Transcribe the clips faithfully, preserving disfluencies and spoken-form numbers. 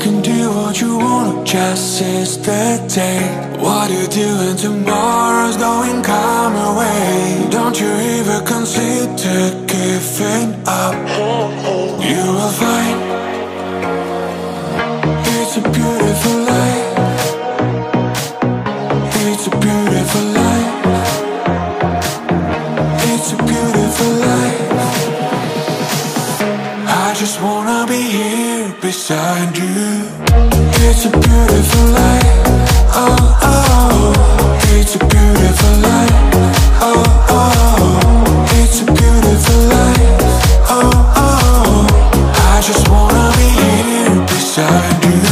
can do what you want, just seize the day. What you doing tomorrow's going come away. Don't you ever consider giving up. You will find it's a beautiful life. It's a beautiful life. It's a beautiful life. I just wanna be here beside you. It's a beautiful life. Oh, oh. It's a beautiful life. Oh, oh. It's a beautiful life. Oh, oh. I just wanna be here beside you.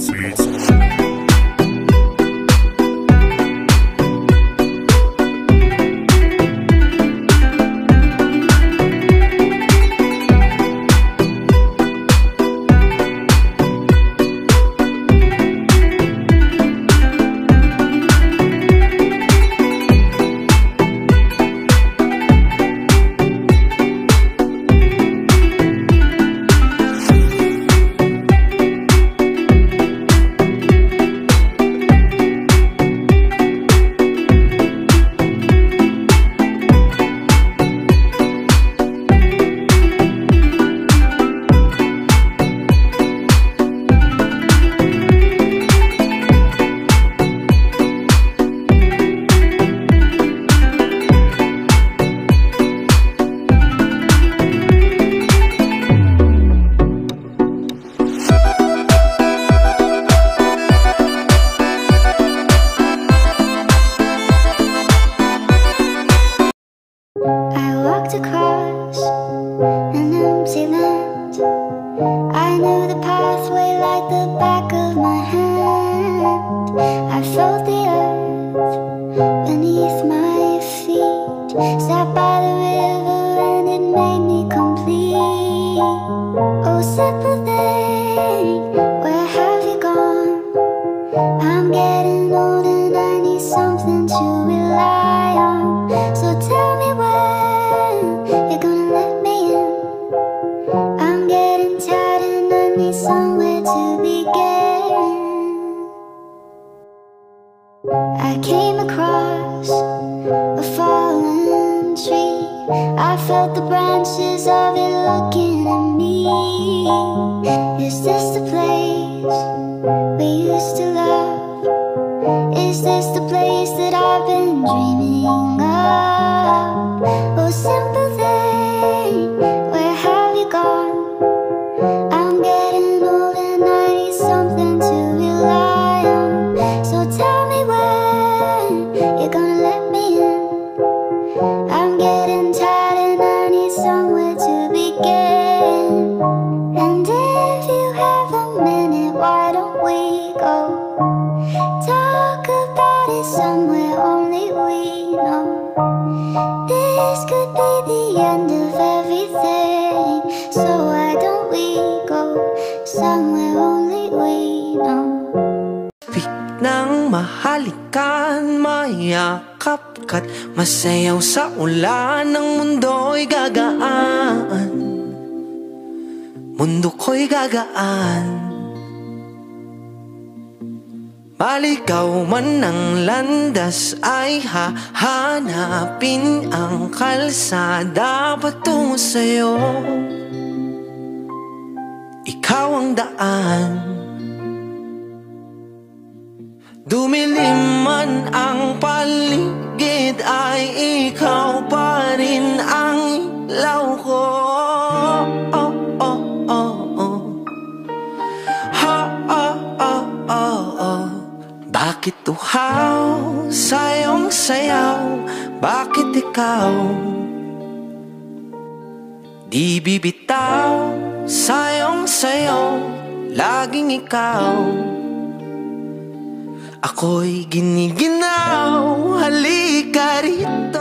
Masayaw sa ulan, ng mundo'y gagaan, mundo ko'y gagaan. Maligaw man ng landas ay hahanapin ang kalsada patungo sa'yo. Ikaw ang daan. Dumilim man ang paligid ay ikaw pa rin ang ilaw ko. Oh, oh, oh, oh. Ha, oh, oh, oh, oh. Bakit uhaw sa iyong sayaw? Bakit ikaw di bibitaw sa iyong sayaw? Laging ikaw. Ako'y giniginaw, halika rito.